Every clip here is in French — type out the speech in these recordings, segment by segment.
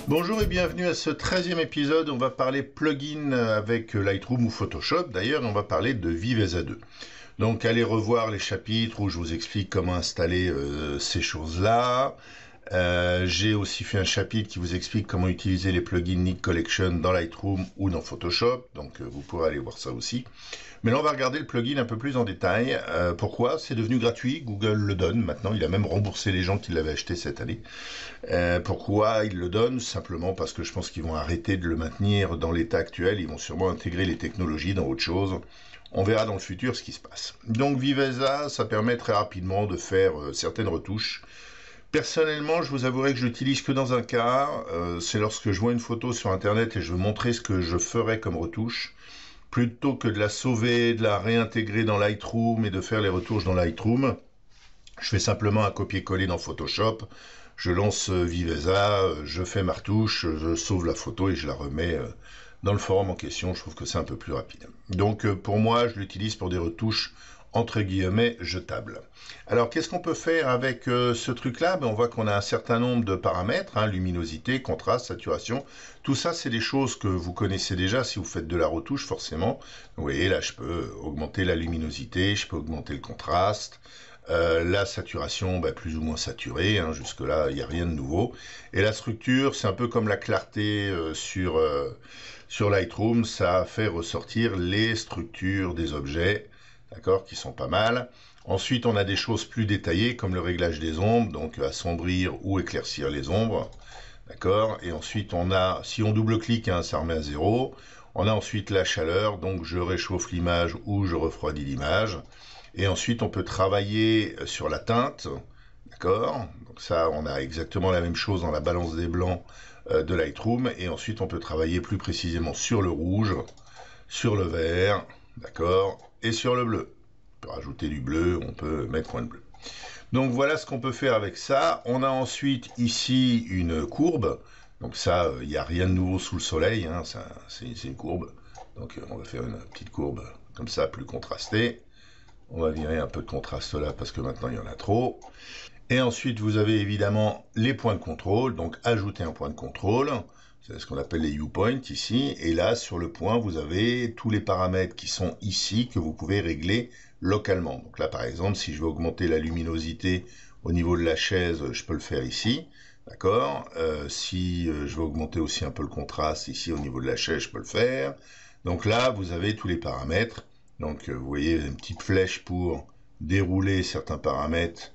Bonjour et bienvenue à ce 13e épisode. On va parler plugin avec Lightroom ou Photoshop. D'ailleurs, on va parler de Viveza 2. Donc, allez revoir les chapitres où je vous explique comment installer ces choses-là. J'ai aussi fait un chapitre qui vous explique comment utiliser les plugins Nik Collection dans Lightroom ou dans Photoshop. Donc, vous pourrez aller voir ça aussi. Mais là, on va regarder le plugin un peu plus en détail. Pourquoi? C'est devenu gratuit. Google le donne maintenant. Il a même remboursé les gens qui l'avaient acheté cette année. Pourquoi il le donne? Simplement parce que je pense qu'ils vont arrêter de le maintenir dans l'état actuel. Ils vont sûrement intégrer les technologies dans autre chose. On verra dans le futur ce qui se passe. Donc Viveza, ça permet très rapidement de faire certaines retouches. Personnellement, je vous avouerai que je l'utilise que dans un cas. C'est lorsque je vois une photo sur Internet et je veux montrer ce que je ferais comme retouche. Plutôt que de la sauver, de la réintégrer dans Lightroom et de faire les retouches dans Lightroom, je fais simplement un copier-coller dans Photoshop. Je lance Viveza, je fais ma retouche, je sauve la photo et je la remets dans le forum en question. Je trouve que c'est un peu plus rapide. Donc pour moi, je l'utilise pour des retouches entre guillemets jetables. Alors qu'est-ce qu'on peut faire avec ce truc-là? On voit qu'on a un certain nombre de paramètres, luminosité, contraste, saturation. Tout ça, c'est des choses que vous connaissez déjà si vous faites de la retouche forcément. Vous voyez, là, je peux augmenter la luminosité, je peux augmenter le contraste. La saturation, plus ou moins saturée, jusque-là, il n'y a rien de nouveau. Et la structure, c'est un peu comme la clarté sur Lightroom, ça fait ressortir les structures des objets, d'accord, qui sont pas mal. Ensuite, on a des choses plus détaillées, comme le réglage des ombres, donc assombrir ou éclaircir les ombres, d'accord. Et ensuite, on a, si on double-clique, ça remet à 0. On a ensuite la chaleur, donc je réchauffe l'image ou je refroidis l'image. Et ensuite, on peut travailler sur la teinte, d'accord. Donc ça, on a exactement la même chose dans la balance des blancs de Lightroom. Et ensuite, on peut travailler plus précisément sur le rouge, sur le vert, d'accord, et sur le bleu. On peut rajouter du bleu, on peut mettre moins de bleu. Donc voilà ce qu'on peut faire avec ça. On a ensuite ici une courbe. Donc ça, il n'y a rien de nouveau sous le soleil, c'est une courbe. Donc on va faire une petite courbe comme ça, plus contrastée. On va virer un peu de contraste là parce que maintenant il y en a trop. Et ensuite vous avez évidemment les points de contrôle. Donc ajouter un point de contrôle. C'est ce qu'on appelle les viewpoints ici. Et là sur le point vous avez tous les paramètres qui sont ici que vous pouvez régler localement. Donc là par exemple si je veux augmenter la luminosité au niveau de la chaise, je peux le faire ici. D'accord. Si je veux augmenter aussi un peu le contraste ici au niveau de la chaise, je peux le faire. Donc là vous avez tous les paramètres. Donc vous voyez une petite flèche pour dérouler certains paramètres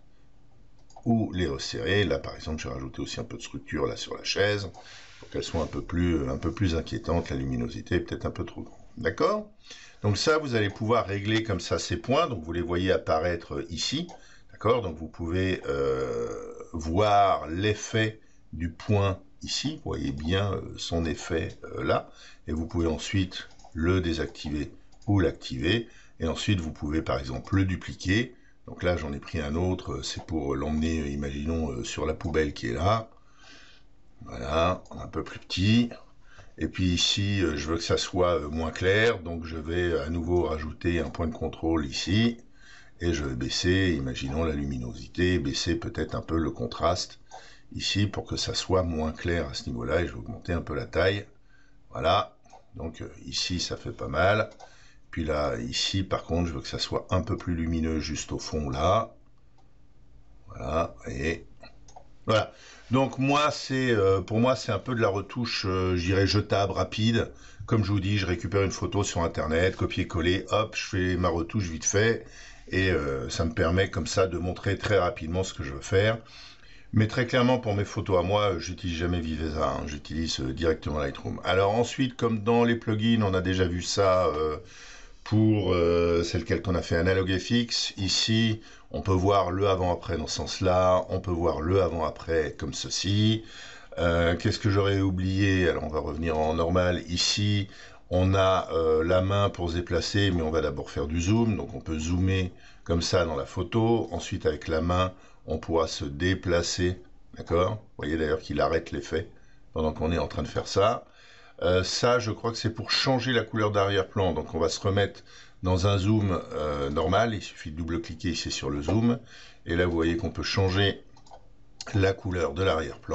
ou les resserrer. Là par exemple j'ai rajouté aussi un peu de structure là sur la chaise pour qu'elle soit un peu plus inquiétante. La luminosité est peut-être un peu trop grande. D'accord? Donc ça vous allez pouvoir régler comme ça ces points. Donc vous les voyez apparaître ici. D'accord? Donc vous pouvez voir l'effet du point ici. Vous voyez bien son effet là. Et vous pouvez ensuite le désactiver ou l'activer, et ensuite vous pouvez par exemple le dupliquer. Donc là j'en ai pris un autre, c'est pour l'emmener, imaginons, sur la poubelle qui est là. Voilà, un peu plus petit. Et puis ici, je veux que ça soit moins clair, donc je vais à nouveau rajouter un point de contrôle ici, et je vais baisser, imaginons la luminosité, baisser peut-être un peu le contraste ici pour que ça soit moins clair à ce niveau-là, et je vais augmenter un peu la taille. Voilà, donc ici ça fait pas mal. Puis là, ici, par contre, je veux que ça soit un peu plus lumineux juste au fond, là. Voilà, et voilà. Donc moi, pour moi, c'est un peu de la retouche, je dirais, jetable, rapide. Comme je vous dis, je récupère une photo sur Internet, copier-coller, hop, je fais ma retouche vite fait. Et ça me permet comme ça de montrer très rapidement ce que je veux faire. Mais très clairement, pour mes photos à moi, j'utilise jamais Viveza, j'utilise directement Lightroom. Alors ensuite, comme dans les plugins, on a déjà vu ça... pour c'est lequel qu'on a fait Analog FX. Ici, on peut voir le avant-après dans ce sens-là. On peut voir le avant-après comme ceci. Qu'est-ce que j'aurais oublié? Alors, on va revenir en normal. Ici, on a la main pour se déplacer, mais on va d'abord faire du zoom. Donc, on peut zoomer comme ça dans la photo. Ensuite, avec la main, on pourra se déplacer. D'accord? Vous voyez d'ailleurs qu'il arrête l'effet pendant qu'on est en train de faire ça. Ça, je crois que c'est pour changer la couleur d'arrière-plan. Donc, on va se remettre dans un zoom normal. Il suffit de double-cliquer ici sur le zoom. Et là, vous voyez qu'on peut changer la couleur de l'arrière-plan.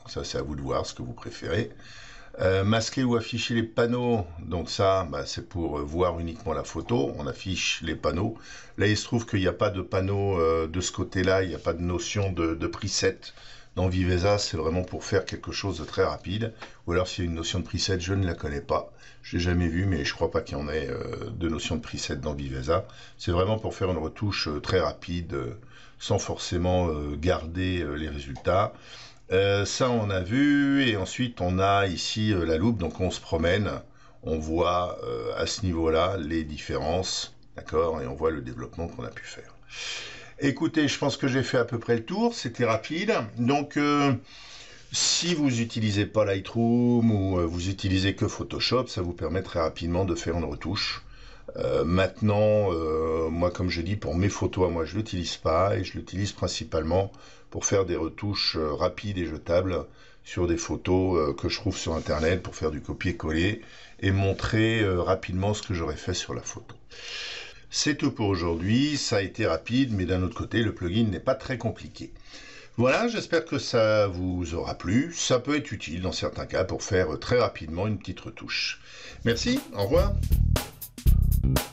Ça, c'est à vous de voir ce que vous préférez. Masquer ou afficher les panneaux, donc ça, c'est pour voir uniquement la photo. On affiche les panneaux. Là, il se trouve qu'il n'y a pas de panneau de ce côté-là, il n'y a pas de notion de preset. Dans Viveza, c'est vraiment pour faire quelque chose de très rapide. Ou alors, s'il y a une notion de preset, je ne la connais pas. Je l'ai jamais vu, mais je crois pas qu'il y en ait de notion de preset dans Viveza. C'est vraiment pour faire une retouche très rapide, sans forcément garder les résultats. Ça, on a vu, et ensuite on a ici la loupe, donc on se promène, on voit à ce niveau-là les différences, d'accord, et on voit le développement qu'on a pu faire. Écoutez, je pense que j'ai fait à peu près le tour, c'était rapide, donc si vous n'utilisez pas Lightroom ou vous utilisez que Photoshop, ça vous permet très rapidement de faire une retouche. Maintenant, moi comme je dis, pour mes photos à moi, je l'utilise pas et je l'utilise principalement pour faire des retouches rapides et jetables sur des photos que je trouve sur internet pour faire du copier-coller et montrer rapidement ce que j'aurais fait sur la photo. C'est tout pour aujourd'hui, ça a été rapide, mais d'un autre côté, le plugin n'est pas très compliqué. Voilà, j'espère que ça vous aura plu. Ça peut être utile dans certains cas pour faire très rapidement une petite retouche. Merci, au revoir.